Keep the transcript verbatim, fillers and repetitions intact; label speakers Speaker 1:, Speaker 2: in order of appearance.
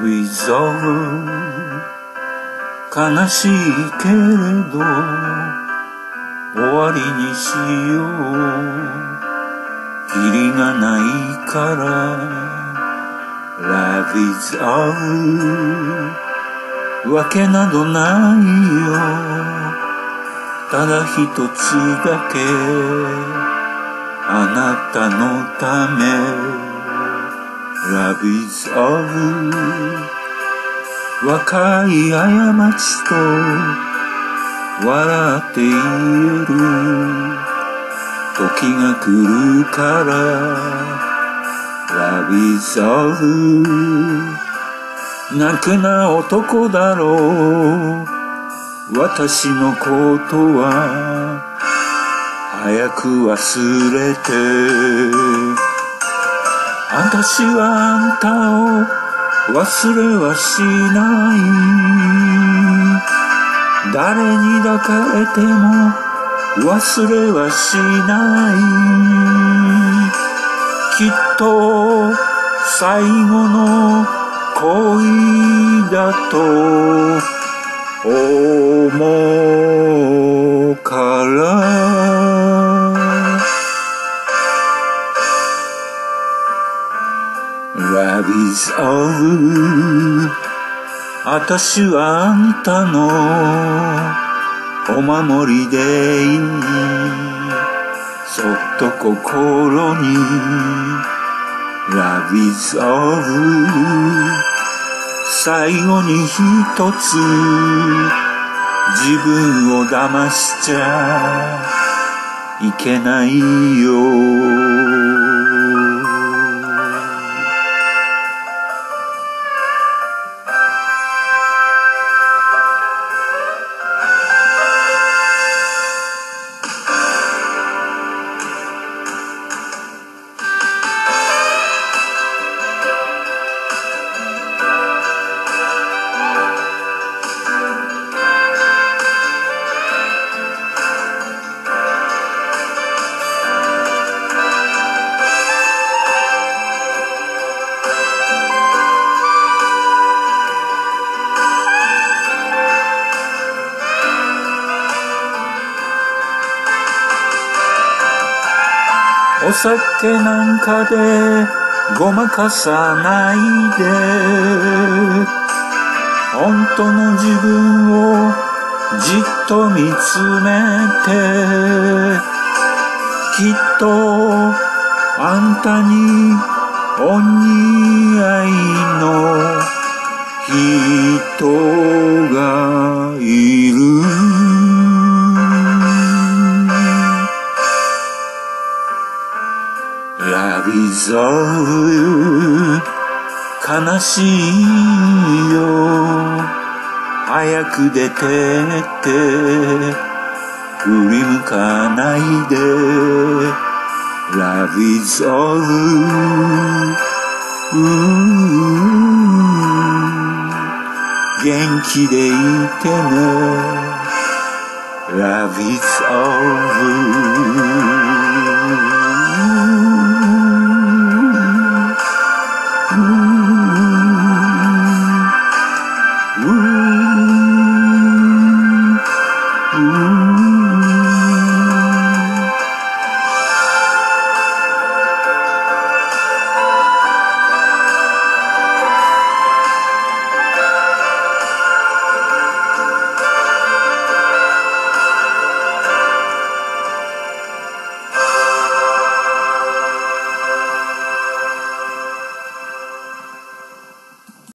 Speaker 1: Love is all 悲しいけれど終わりにしようキリがないから Love is all わけなどないよただ一つだけあなたのため Love is all 若い過ちと笑って言える時が来るから Love is all 泣くな男だろう私のことは早く忘れて私はあんたを忘れはしない誰に抱かれても忘れはしないきっと最後の恋だと思うからLove is all 私はあんたのお守りでいいそっと心に Love is all 最後に一つ自分を騙しちゃいけないよお酒なんかでごまかさないで本当の自分をじっと見つめてきっとあんたにお似合いの人がいるLove is all 悲しいよ早く出てって振り向かないで Love is all 元気でいてね Love is all